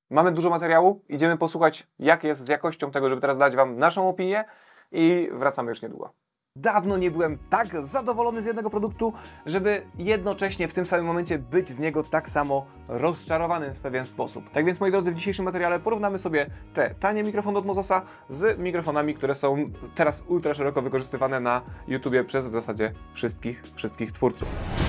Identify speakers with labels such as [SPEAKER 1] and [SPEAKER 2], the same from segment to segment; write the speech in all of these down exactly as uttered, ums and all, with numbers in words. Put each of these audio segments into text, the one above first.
[SPEAKER 1] Mamy dużo materiału, idziemy posłuchać, jak jest z jakością tego, żeby teraz dać Wam naszą opinię i wracamy już niedługo. Dawno nie byłem tak zadowolony z jednego produktu, żeby jednocześnie w tym samym momencie być z niego tak samo rozczarowanym w pewien sposób. Tak więc, moi drodzy, w dzisiejszym materiale porównamy sobie te tanie mikrofony od Mozosa z mikrofonami, które są teraz ultra szeroko wykorzystywane na YouTubie przez w zasadzie wszystkich, wszystkich twórców.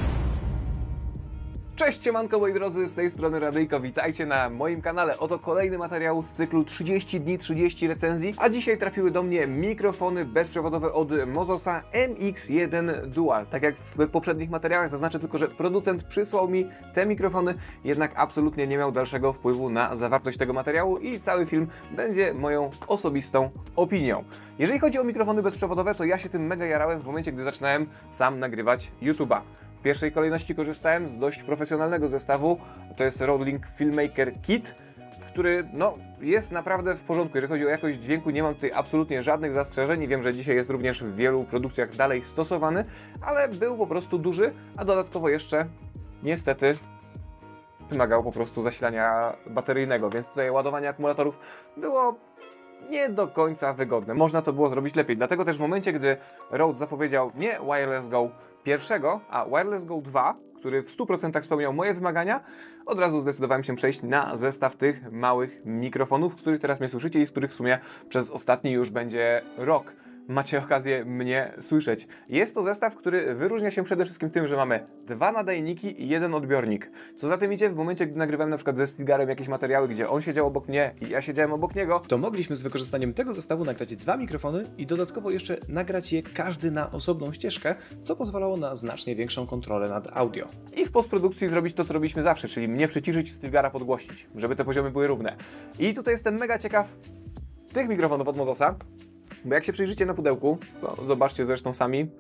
[SPEAKER 1] Cześć, siemanko moi drodzy, z tej strony Radyjko, witajcie na moim kanale. Oto kolejny materiał z cyklu trzydzieści dni, trzydzieści recenzji, a dzisiaj trafiły do mnie mikrofony bezprzewodowe od Mozosa M X jeden Dual. Tak jak w poprzednich materiałach zaznaczę tylko, że producent przysłał mi te mikrofony, jednak absolutnie nie miał dalszego wpływu na zawartość tego materiału i cały film będzie moją osobistą opinią. Jeżeli chodzi o mikrofony bezprzewodowe, to ja się tym mega jarałem w momencie, gdy zaczynałem sam nagrywać YouTube'a. W pierwszej kolejności korzystałem z dość profesjonalnego zestawu, to jest Rodelink Filmmaker Kit, który no, jest naprawdę w porządku. Jeżeli chodzi o jakość dźwięku, nie mam tutaj absolutnie żadnych zastrzeżeń i wiem, że dzisiaj jest również w wielu produkcjach dalej stosowany, ale był po prostu duży, a dodatkowo jeszcze niestety wymagał po prostu zasilania bateryjnego, więc tutaj ładowanie akumulatorów było nie do końca wygodne. Można to było zrobić lepiej. Dlatego też w momencie, gdy Rode zapowiedział nie Wireless Go pierwszego, a Wireless Go dwa, który w stu procentach spełniał moje wymagania, od razu zdecydowałem się przejść na zestaw tych małych mikrofonów, z których teraz mnie słyszycie i z których w sumie przez ostatni już będzie rok macie okazję mnie słyszeć. Jest to zestaw, który wyróżnia się przede wszystkim tym, że mamy dwa nadajniki i jeden odbiornik. Co za tym idzie, w momencie, gdy nagrywałem na przykład ze Stilgarem jakieś materiały, gdzie on siedział obok mnie i ja siedziałem obok niego,
[SPEAKER 2] to mogliśmy z wykorzystaniem tego zestawu nagrać dwa mikrofony i dodatkowo jeszcze nagrać je każdy na osobną ścieżkę, co pozwalało na znacznie większą kontrolę nad audio.
[SPEAKER 1] I w postprodukcji zrobić to, co robiliśmy zawsze, czyli mnie przyciszyć, Stilgara podgłośnić, żeby te poziomy były równe. I tutaj jestem mega ciekaw tych mikrofonów od Mozosa, bo jak się przyjrzycie na pudełku, to zobaczcie zresztą sami,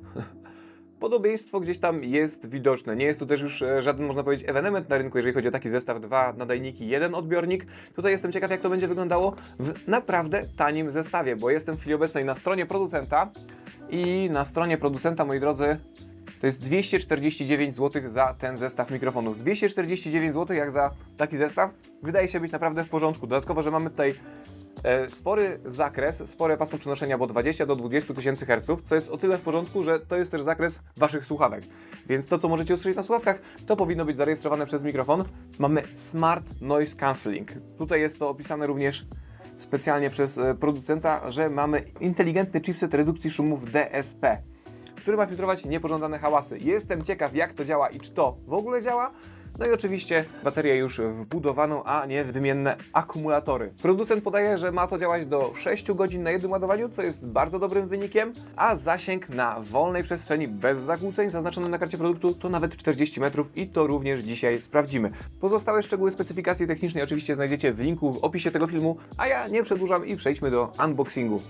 [SPEAKER 1] podobieństwo gdzieś tam jest widoczne. Nie jest to też już żaden, można powiedzieć, ewenement na rynku, jeżeli chodzi o taki zestaw, dwa nadajniki, jeden odbiornik. Tutaj jestem ciekaw, jak to będzie wyglądało w naprawdę tanim zestawie, bo jestem w chwili obecnej na stronie producenta i na stronie producenta, moi drodzy, to jest dwieście czterdzieści dziewięć złotych za ten zestaw mikrofonów. dwieście czterdzieści dziewięć złotych jak za taki zestaw wydaje się być naprawdę w porządku. Dodatkowo, że mamy tutaj E, spory zakres, spore pasmo przenoszenia, bo dwadzieścia do dwudziestu tysięcy herców, co jest o tyle w porządku, że to jest też zakres Waszych słuchawek. Więc to, co możecie usłyszeć na słuchawkach, to powinno być zarejestrowane przez mikrofon. Mamy Smart Noise Cancelling. Tutaj jest to opisane również specjalnie przez producenta, że mamy inteligentny chipset redukcji szumów D S P, który ma filtrować niepożądane hałasy. Jestem ciekaw, jak to działa i czy to w ogóle działa. No i oczywiście baterię już wbudowaną, a nie wymienne akumulatory. Producent podaje, że ma to działać do sześciu godzin na jednym ładowaniu, co jest bardzo dobrym wynikiem, a zasięg na wolnej przestrzeni bez zakłóceń zaznaczonym na karcie produktu to nawet czterdzieści metrów i to również dzisiaj sprawdzimy. Pozostałe szczegóły specyfikacji technicznej oczywiście znajdziecie w linku w opisie tego filmu, a ja nie przedłużam i przejdźmy do unboxingu.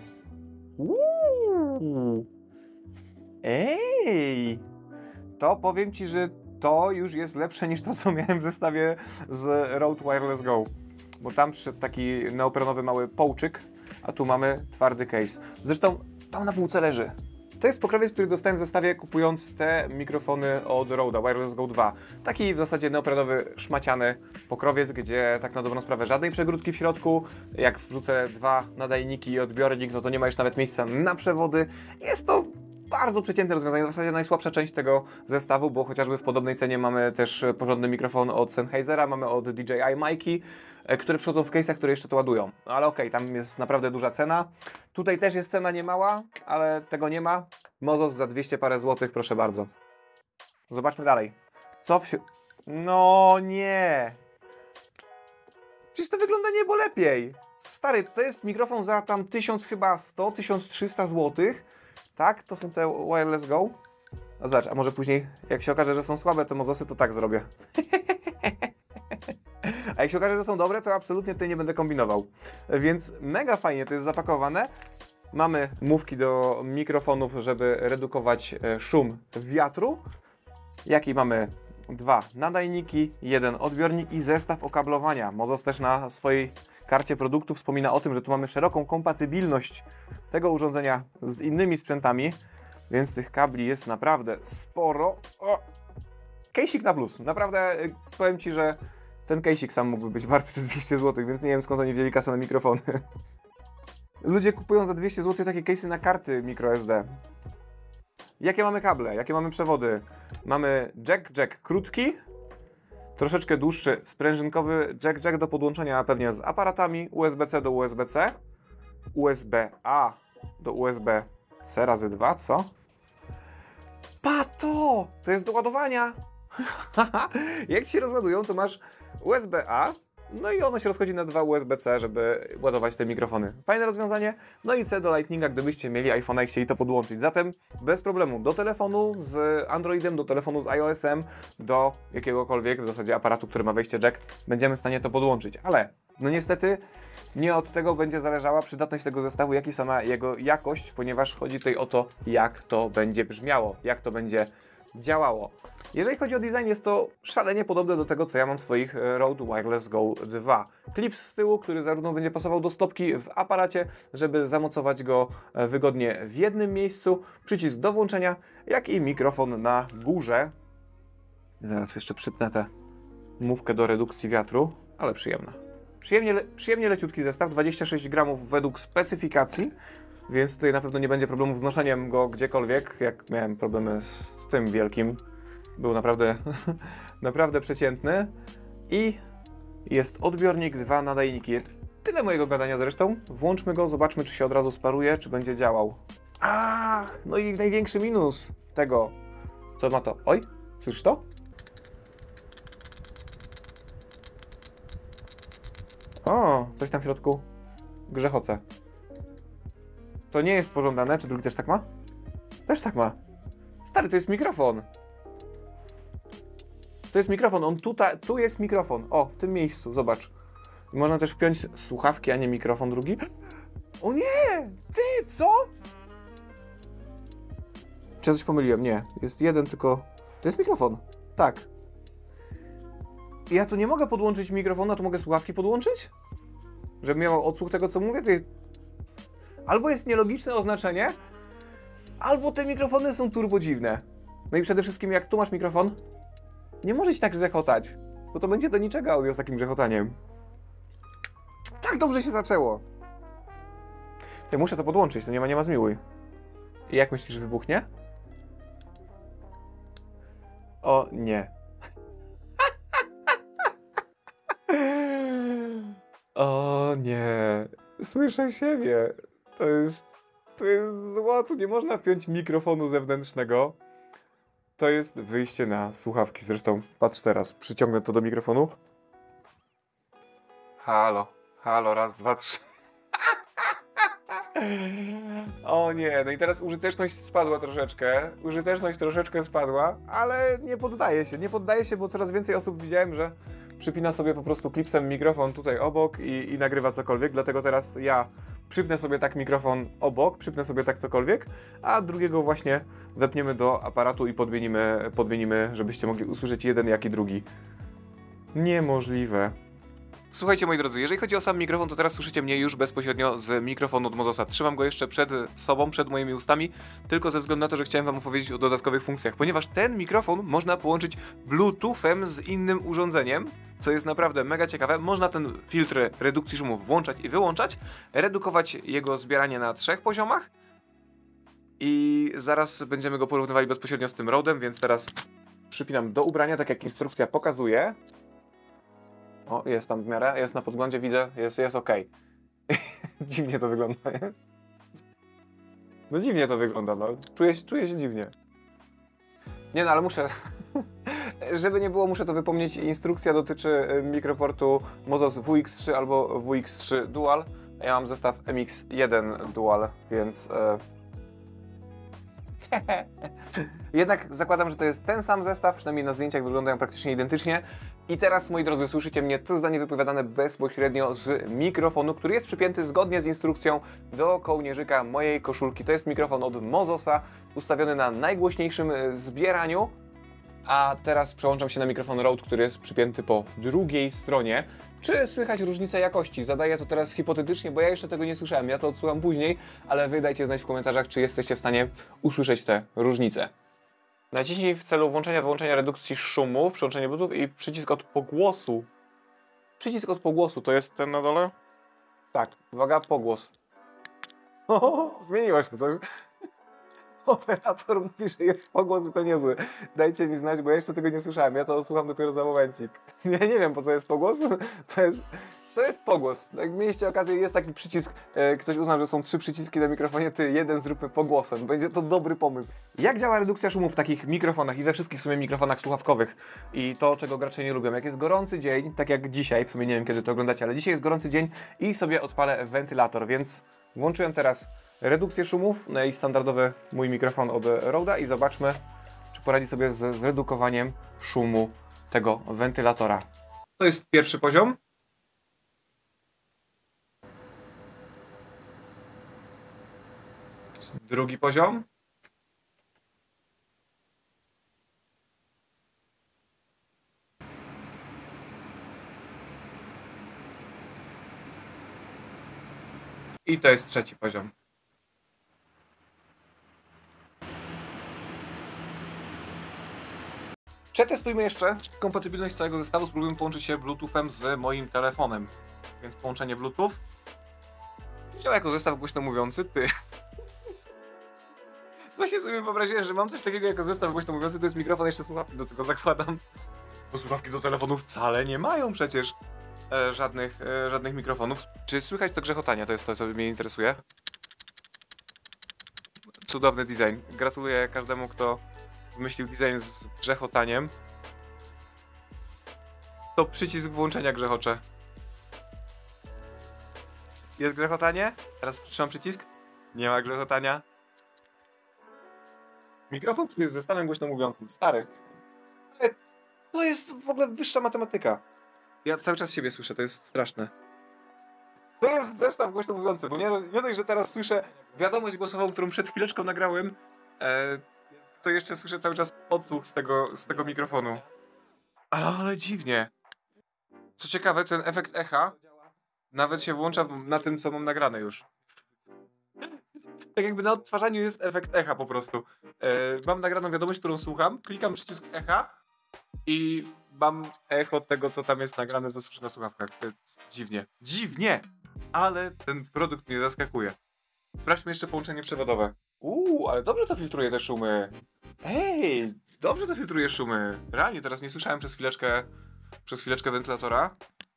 [SPEAKER 1] Uuu. Ej! To powiem Ci, że to już jest lepsze niż to, co miałem w zestawie z Rode Wireless Go. Bo tam przyszedł taki neoprenowy mały połczyk, a tu mamy twardy case. Zresztą tam na półce leży. To jest pokrowiec, który dostałem w zestawie kupując te mikrofony od Rode'a Wireless Go dwa. Taki w zasadzie neoprenowy, szmaciany pokrowiec, gdzie tak na dobrą sprawę żadnej przegródki w środku. Jak wrzucę dwa nadajniki i odbiornik, no to nie ma już nawet miejsca na przewody. Jest to bardzo przeciętne rozwiązanie, w zasadzie najsłabsza część tego zestawu, bo chociażby w podobnej cenie mamy też porządny mikrofon od Sennheisera, mamy od D J I Mikey, które przychodzą w case'ach, które jeszcze to ładują. No ale okej, okay, tam jest naprawdę duża cena. Tutaj też jest cena niemała, ale tego nie ma. Mozos za dwieście parę złotych, proszę bardzo. Zobaczmy dalej. Co w... No nie! Przecież to wygląda niebo lepiej. Stary, to jest mikrofon za tam tysiąc chyba sto, tysiąc trzysta złotych. Tak, to są te Wireless Go. No zobacz, a może później, jak się okaże, że są słabe te Mozosy, to tak zrobię. A jak się okaże, że są dobre, to absolutnie tutaj nie będę kombinował. Więc mega fajnie to jest zapakowane. Mamy mówki do mikrofonów, żeby redukować szum wiatru. Jaki mamy dwa nadajniki, jeden odbiornik i zestaw okablowania. Mozos też na swojej karcie produktu wspomina o tym, że tu mamy szeroką kompatybilność tego urządzenia z innymi sprzętami, więc tych kabli jest naprawdę sporo. O! Kejsik na plus. Naprawdę powiem Ci, że ten case'ik sam mógłby być warty te dwieście złotych, więc nie wiem skąd oni wzięli kasę na mikrofony. Ludzie kupują za dwieście złotych takie case'y na karty microSD. Jakie mamy kable? Jakie mamy przewody? Mamy jack, jack krótki, troszeczkę dłuższy sprężynkowy jack, jack do podłączenia pewnie z aparatami, U S B C do U S B C, U S B A do U S B C razy dwa, co? Pato! To jest do ładowania! Jak ci się rozładują, to masz U S B A, no i ono się rozchodzi na dwa U S B C, żeby ładować te mikrofony. Fajne rozwiązanie. No i C do Lightninga, gdybyście mieli iPhone'a i chcieli to podłączyć. Zatem bez problemu do telefonu z Androidem, do telefonu z iOS-em, do jakiegokolwiek w zasadzie aparatu, który ma wejście jack, będziemy w stanie to podłączyć. Ale no niestety nie od tego będzie zależała przydatność tego zestawu, jak i sama jego jakość, ponieważ chodzi tutaj o to, jak to będzie brzmiało, jak to będzie działało. Jeżeli chodzi o design, jest to szalenie podobne do tego, co ja mam w swoich Rode Wireless Go dwa. Klips z tyłu, który zarówno będzie pasował do stopki w aparacie, żeby zamocować go wygodnie w jednym miejscu, przycisk do włączenia, jak i mikrofon na górze. Zaraz jeszcze przypnę tę mówkę do redukcji wiatru, ale przyjemna. Przyjemnie, le przyjemnie leciutki zestaw, dwadzieścia sześć gramów według specyfikacji, więc tutaj na pewno nie będzie problemów z noszeniem go gdziekolwiek, jak miałem problemy z, z tym wielkim. Był naprawdę, naprawdę przeciętny. I jest odbiornik, dwa nadajniki. Tyle mojego gadania zresztą. Włączmy go, zobaczmy, czy się od razu sparuje, czy będzie działał. Ach, no i największy minus tego. Co ma to? Oj, słyszysz to? O, coś tam w środku grzechoce. To nie jest pożądane, czy drugi też tak ma? Też tak ma. Stary, to jest mikrofon. To jest mikrofon, on tutaj, tu jest mikrofon. O, w tym miejscu, zobacz. I można też wpiąć słuchawki, a nie mikrofon drugi. O nie! Ty, co? Czy ja coś pomyliłem? Nie. Jest jeden tylko... To jest mikrofon. Tak. I ja tu nie mogę podłączyć mikrofonu, a tu mogę słuchawki podłączyć? Żebym miał odsłuch tego, co mówię? Ty... Albo jest nielogiczne oznaczenie, albo te mikrofony są turbo dziwne. No i przede wszystkim, jak tu masz mikrofon, nie może ci tak grzechotać, bo to będzie do niczego audio z takim grzechotaniem. Tak dobrze się zaczęło. Ja muszę to podłączyć, to nie ma, nie ma zmiłuj. I jak myślisz, że wybuchnie? O nie. O nie. Słyszę siebie. To jest... To jest zło, tu nie można wpiąć mikrofonu zewnętrznego. To jest wyjście na słuchawki. Zresztą, patrz teraz, przyciągnę to do mikrofonu. Halo, halo, raz, dwa, trzy. O nie, no i teraz użyteczność spadła troszeczkę. Użyteczność troszeczkę spadła, ale nie poddaje się. Nie poddaje się, bo coraz więcej osób widziałem, że przypina sobie po prostu klipsem mikrofon tutaj obok i, i nagrywa cokolwiek. Dlatego teraz ja przypnę sobie tak mikrofon obok, przypnę sobie tak cokolwiek, a drugiego właśnie wepniemy do aparatu i podmienimy, podmienimy, żebyście mogli usłyszeć jeden jak i drugi. Niemożliwe. Słuchajcie, moi drodzy, jeżeli chodzi o sam mikrofon, to teraz słyszycie mnie już bezpośrednio z mikrofonu od Mozosa. Trzymam go jeszcze przed sobą, przed moimi ustami, tylko ze względu na to, że chciałem wam opowiedzieć o dodatkowych funkcjach, ponieważ ten mikrofon można połączyć Bluetoothem z innym urządzeniem, co jest naprawdę mega ciekawe. Można ten filtr redukcji szumów włączać i wyłączać, redukować jego zbieranie na trzech poziomach i zaraz będziemy go porównywali bezpośrednio z tym Rodem, więc teraz przypinam do ubrania, tak jak instrukcja pokazuje. O, jest tam w miarę, jest na podglądzie, widzę, jest, jest ok. Dziwnie to wygląda, nie? No dziwnie to wygląda, no. Czuję, czuję się dziwnie. Nie no, ale muszę... Żeby nie było, muszę to wypomnieć. Instrukcja dotyczy mikroportu Mozos W X trzy albo W X trzy Dual. Ja mam zestaw M X jeden Dual, więc... E... Jednak zakładam, że to jest ten sam zestaw, przynajmniej na zdjęciach wyglądają praktycznie identycznie. I teraz, moi drodzy, słyszycie mnie to zdanie wypowiadane bezpośrednio z mikrofonu, który jest przypięty zgodnie z instrukcją do kołnierzyka mojej koszulki. To jest mikrofon od Mozosa, ustawiony na najgłośniejszym zbieraniu. A teraz przełączam się na mikrofon Rode, który jest przypięty po drugiej stronie. Czy słychać różnicę jakości? Zadaję to teraz hipotetycznie, bo ja jeszcze tego nie słyszałem. Ja to odsłucham później, ale wy dajcie znać w komentarzach, czy jesteście w stanie usłyszeć te różnice. Naciśnij w celu włączenia, wyłączenia redukcji szumu, przełączenie Bluetooth i przycisk od pogłosu. Przycisk od pogłosu to jest ten na dole? Tak, uwaga, pogłos. O, zmieniło się coś. Operator mówi, że jest pogłos i to niezły. Dajcie mi znać, bo ja jeszcze tego nie słyszałem. Ja to słucham dopiero za momencik. Ja nie wiem, po co jest pogłos. To jest, to jest pogłos. Jak mieliście okazję, jest taki przycisk. E, ktoś uznał, że są trzy przyciski na mikrofonie, ty jeden zróbmy pogłosem. Będzie to dobry pomysł. Jak działa redukcja szumów w takich mikrofonach i we wszystkich w sumie mikrofonach słuchawkowych? I to, czego gracze nie lubią. Jak jest gorący dzień, tak jak dzisiaj, w sumie nie wiem, kiedy to oglądacie, ale dzisiaj jest gorący dzień i sobie odpalę wentylator, więc włączyłem teraz redukcję szumów, no i standardowy mój mikrofon od Rode'a i zobaczmy, czy poradzi sobie z zredukowaniem szumu tego wentylatora. To jest pierwszy poziom. Drugi poziom. I to jest trzeci poziom. Przetestujmy jeszcze kompatybilność całego zestawu, spróbujmy połączyć się Bluetoothem z moim telefonem. Więc połączenie Bluetooth. Działa jako zestaw głośno mówiący, ty. Właśnie sobie wyobraziłem, że mam coś takiego jako zestaw głośno mówiący, to jest mikrofon, jeszcze słuchawki do tego zakładam. Bo słuchawki do telefonu wcale nie mają przecież e, żadnych, e, żadnych mikrofonów. Czy słychać to grzechotanie? To jest to, co mnie interesuje. Cudowny design. Gratuluję każdemu, kto wymyślił design z grzechotaniem. To przycisk włączenia grzechocze. Jest grzechotanie? Teraz przytrzymam przycisk. Nie ma grzechotania. Mikrofon, który jest zestawem głośno mówiącym. Stary. Ale to jest w ogóle wyższa matematyka. Ja cały czas siebie słyszę, to jest straszne. To jest zestaw głośno mówiący, bo nie, nie dość, że teraz słyszę wiadomość głosową, którą przed chwileczką nagrałem, e, to jeszcze słyszę cały czas odsłuch z tego, z tego mikrofonu. Ale dziwnie. Co ciekawe, ten efekt echa nawet się włącza na tym, co mam nagrane już. Tak jakby na odtwarzaniu jest efekt echa po prostu. E, mam nagraną wiadomość, którą słucham, klikam przycisk echa i mam echo tego, co tam jest nagrane, to słyszę na słuchawkach. To jest dziwnie. Dziwnie! Ale ten produkt mnie zaskakuje. Sprawdźmy jeszcze połączenie przewodowe. Uuu, ale dobrze to filtruje te szumy. Ej, dobrze to filtruje szumy. Realnie, teraz nie słyszałem przez chwileczkę, przez chwileczkę wentylatora.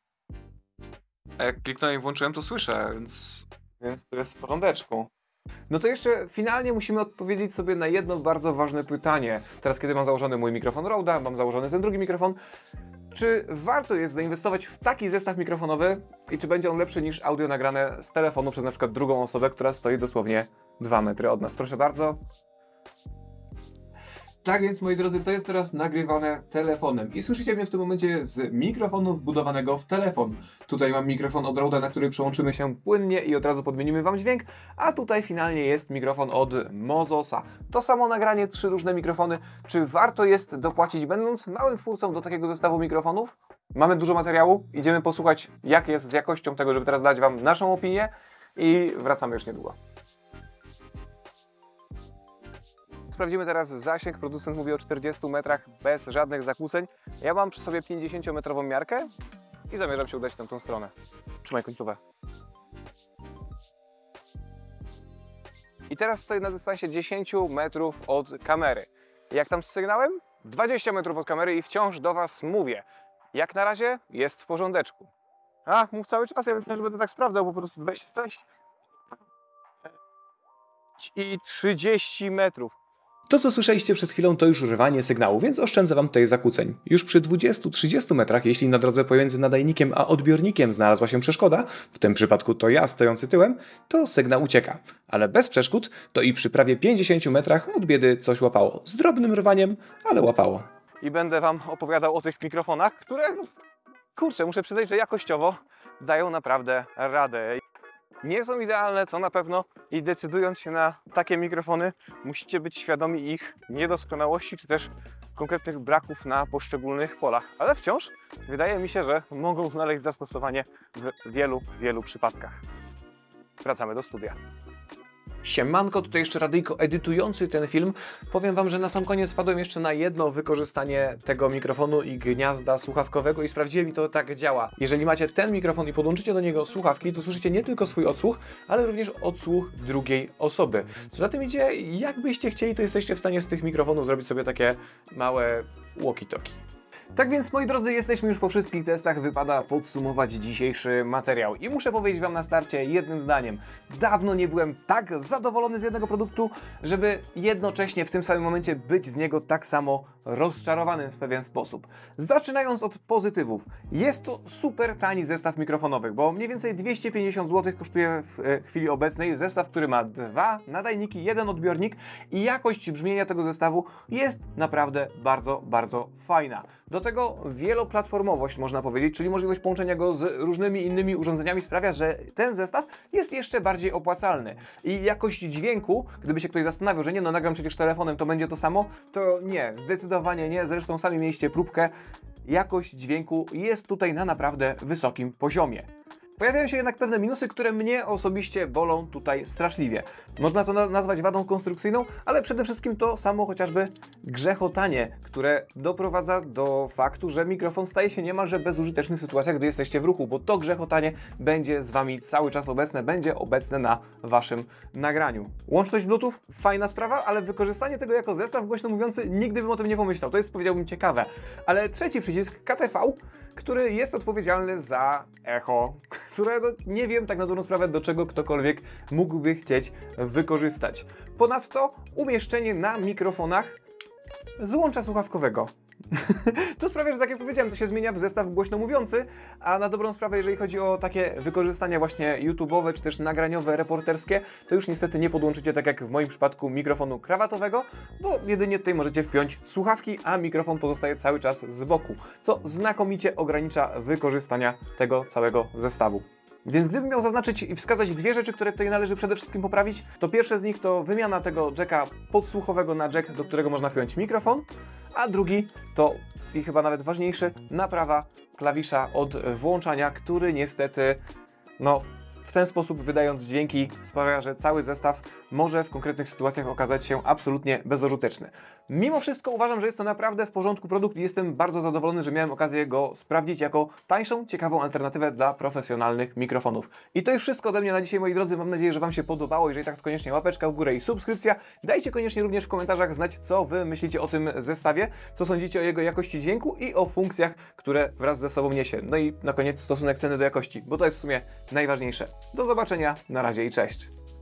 [SPEAKER 1] A jak kliknąłem i włączyłem, to słyszę, więc, więc to jest w porządeczku. No to jeszcze finalnie musimy odpowiedzieć sobie na jedno bardzo ważne pytanie. Teraz, kiedy mam założony mój mikrofon Rode'a, mam założony ten drugi mikrofon, czy warto jest zainwestować w taki zestaw mikrofonowy i czy będzie on lepszy niż audio nagrane z telefonu przez na przykład drugą osobę, która stoi dosłownie dwa metry od nas? Proszę bardzo. Tak więc, moi drodzy, to jest teraz nagrywane telefonem i słyszycie mnie w tym momencie z mikrofonu wbudowanego w telefon. Tutaj mam mikrofon od Rode'a, na który przełączymy się płynnie i od razu podmienimy Wam dźwięk, a tutaj finalnie jest mikrofon od Mozosa. To samo nagranie, trzy różne mikrofony. Czy warto jest dopłacić, będąc małym twórcą, do takiego zestawu mikrofonów? Mamy dużo materiału, idziemy posłuchać, jak jest z jakością tego, żeby teraz dać Wam naszą opinię i wracamy już niedługo. Sprawdzimy teraz zasięg. Producent mówi o czterdziestu metrach bez żadnych zakłóceń. Ja mam przy sobie pięćdziesięciometrową miarkę i zamierzam się udać w tamtą stronę. Trzymaj końcówę. I teraz stoję na dystansie dziesięciu metrów od kamery. Jak tam z sygnałem? dwadzieścia metrów od kamery i wciąż do Was mówię. Jak na razie jest w porządeczku. A, mów cały czas, ja myślę, że będę tak sprawdzał po prostu. dwadzieścia sześć i trzydzieści metrów.
[SPEAKER 2] To, co słyszeliście przed chwilą, to już rwanie sygnału, więc oszczędzę Wam tutaj zakłóceń. Już przy dwudziestu do trzydziestu metrach, jeśli na drodze pomiędzy nadajnikiem a odbiornikiem znalazła się przeszkoda, w tym przypadku to ja stojący tyłem, to sygnał ucieka. Ale bez przeszkód to i przy prawie pięćdziesięciu metrach od biedy coś łapało. Z drobnym rwaniem, ale łapało.
[SPEAKER 1] I będę Wam opowiadał o tych mikrofonach, które, kurczę, muszę przyznać, że jakościowo dają naprawdę radę. Nie są idealne, to na pewno, i decydując się na takie mikrofony, musicie być świadomi ich niedoskonałości, czy też konkretnych braków na poszczególnych polach. Ale wciąż wydaje mi się, że mogą znaleźć zastosowanie w wielu, wielu przypadkach. Wracamy do studia. Siemanko, tutaj jeszcze Radyjko edytujący ten film. Powiem Wam, że na sam koniec wpadłem jeszcze na jedno wykorzystanie tego mikrofonu i gniazda słuchawkowego i sprawdziłem, i to tak działa. Jeżeli macie ten mikrofon i podłączycie do niego słuchawki, to słyszycie nie tylko swój odsłuch, ale również odsłuch drugiej osoby. Co za tym idzie, jakbyście chcieli, to jesteście w stanie z tych mikrofonów zrobić sobie takie małe walkie-talkie. Tak więc, moi drodzy, jesteśmy już po wszystkich testach, wypada podsumować dzisiejszy materiał. I muszę powiedzieć Wam na starcie jednym zdaniem. Dawno nie byłem tak zadowolony z jednego produktu, żeby jednocześnie w tym samym momencie być z niego tak samo rozczarowanym w pewien sposób. Zaczynając od pozytywów. Jest to super tani zestaw mikrofonowych, bo mniej więcej dwieście pięćdziesiąt złotych kosztuje w chwili obecnej zestaw, który ma dwa nadajniki, jeden odbiornik i jakość brzmienia tego zestawu jest naprawdę bardzo, bardzo fajna. Do tego wieloplatformowość, można powiedzieć, czyli możliwość połączenia go z różnymi innymi urządzeniami sprawia, że ten zestaw jest jeszcze bardziej opłacalny. I jakość dźwięku, gdyby się ktoś zastanawiał, że nie, no nagram przecież telefonem, to będzie to samo, to nie, zdecydowanie nie, zresztą sami mieliście próbkę. Jakość dźwięku jest tutaj na naprawdę wysokim poziomie. Pojawiają się jednak pewne minusy, które mnie osobiście bolą tutaj straszliwie. Można to na nazwać wadą konstrukcyjną, ale przede wszystkim to samo chociażby grzechotanie, które doprowadza do faktu, że mikrofon staje się niemalże bezużyteczny w sytuacjach, gdy jesteście w ruchu, bo to grzechotanie będzie z Wami cały czas obecne, będzie obecne na Waszym nagraniu. Łączność Bluetooth, fajna sprawa, ale wykorzystanie tego jako zestaw głośno mówiący, nigdy bym o tym nie pomyślał. To jest, powiedziałbym, ciekawe. Ale trzeci przycisk, K T V, który jest odpowiedzialny za echo, którego nie wiem tak na dobrą sprawę, do czego ktokolwiek mógłby chcieć wykorzystać. Ponadto umieszczenie na mikrofonach złącza słuchawkowego. To sprawia, że tak jak powiedziałem, to się zmienia w zestaw głośno mówiący, a na dobrą sprawę, jeżeli chodzi o takie wykorzystania właśnie YouTube'owe, czy też nagraniowe, reporterskie, to już niestety nie podłączycie, tak jak w moim przypadku, mikrofonu krawatowego, bo jedynie tutaj możecie wpiąć słuchawki, a mikrofon pozostaje cały czas z boku, co znakomicie ogranicza wykorzystania tego całego zestawu. Więc gdybym miał zaznaczyć i wskazać dwie rzeczy, które tutaj należy przede wszystkim poprawić, to pierwsze z nich to wymiana tego jacka podsłuchowego na jack, do którego można wpiąć mikrofon, a drugi to, i chyba nawet ważniejszy, naprawa klawisza od włączania, który niestety, no, w ten sposób wydając dźwięki sprawia, że cały zestaw może w konkretnych sytuacjach okazać się absolutnie bezużyteczny. Mimo wszystko uważam, że jest to naprawdę w porządku produkt i jestem bardzo zadowolony, że miałem okazję go sprawdzić jako tańszą, ciekawą alternatywę dla profesjonalnych mikrofonów. I to już wszystko ode mnie na dzisiaj, moi drodzy. Mam nadzieję, że Wam się podobało. Jeżeli tak, to koniecznie łapeczka w górę i subskrypcja. Dajcie koniecznie również w komentarzach znać, co Wy myślicie o tym zestawie, co sądzicie o jego jakości dźwięku i o funkcjach, które wraz ze sobą niesie. No i na koniec stosunek ceny do jakości, bo to jest w sumie najważniejsze. Do zobaczenia, na razie i cześć!